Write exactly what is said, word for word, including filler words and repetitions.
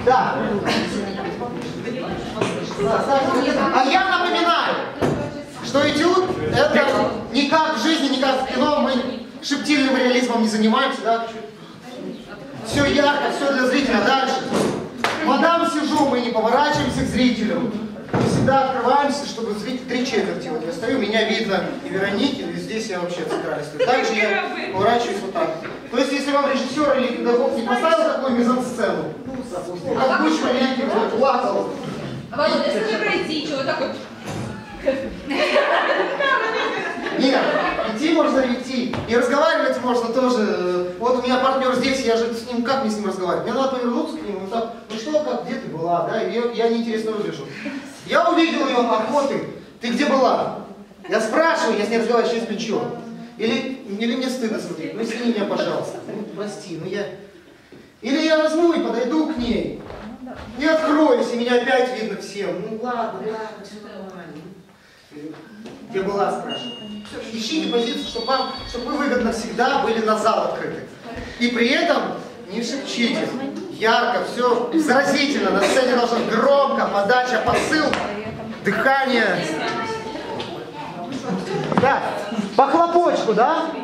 Да. А я напоминаю, что этюд это не как в жизни, не как в кино, мы шептильным реализмом не занимаемся, да? Все ярко, все для зрителя. Дальше. Мадам сижу, мы не поворачиваемся к зрителю. Мы всегда открываемся, чтобы зритель три четверти. Вот я стою, меня видно и Вероники, и здесь я вообще центральный стою. Также я поворачиваюсь вот так. То есть, если вам режиссер или педагог не поставил такую мизансцену, допустим, как Бучма Ленький плакал. Володя, скажи пройти, чего такой? Нет, идти можно идти. И разговаривать можно тоже. Вот у меня партнер здесь, я же с ним, как мне с ним разговаривать? Мне надо повернуться к нему, так, ну что, как, где ты была, да, и я, я неинтересно выгляжу. Я увидел ее охоты, ты где была? Я спрашиваю, я с ней разговариваю через плечо. Или, или мне стыдно смотреть, ну извини меня, пожалуйста, ну прости, ну я... Или я возьму и подойду к ней, и откроюсь, и меня опять видно всем. Ну ладно, ладно, все нормально. Где была, спрашиваю. Ищите позицию, чтобы вам, чтобы вы выгодно всегда были на зал открыты. И при этом не шепчите. Ярко, все заразительно. На сцене должно громко, подача, посыл, дыхание. Да, по хлопочку, да?